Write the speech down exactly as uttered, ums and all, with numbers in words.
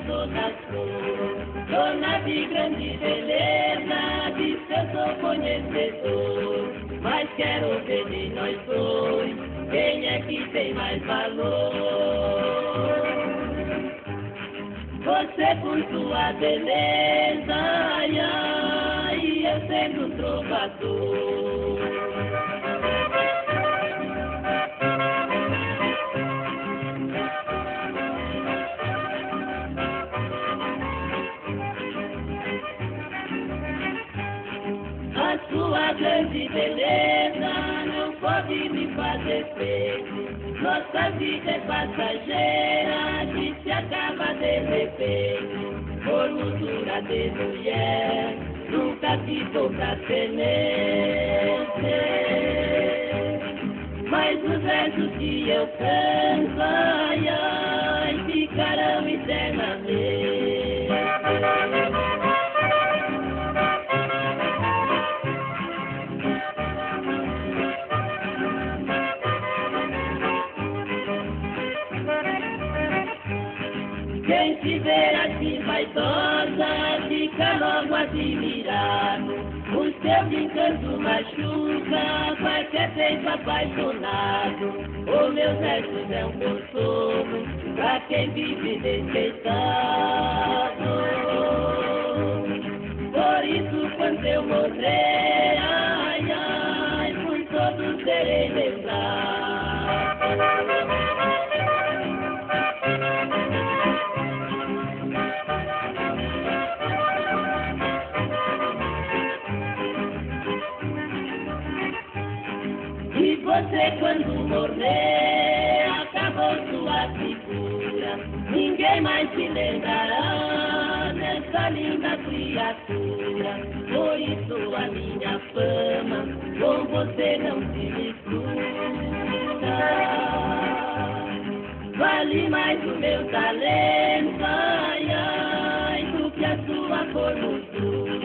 todas cor, dona de grande beleza, de seu sou conhecedor, mas quero ver de nós dois, quem é que tem mais valor. Você por sua beleza, ai, ai, eu sendo um trovador. A sua grande beleza não pode me fazer feio. Nossa vida é passageira que se acaba de repente. Formosura de mulher nunca ficou pra semente. Mas os versos que eu canto, ai, ai, ficarão eternamente. Quem te ver assim vaidosa, fica logo admirado. O seu encanto machuca, qualquer tempo apaixonado. O meu verso é um consolo pra quem vive despeitado. Por isso quando eu morrer, ai, ai, por todos serei lembrado. E você quando morrer, acabou sua figura, ninguém mais se lembrará dessa linda criatura. Por isso a minha fama com você não se mistura. Vale mais o meu talento, ai, ai, do que a sua formosura.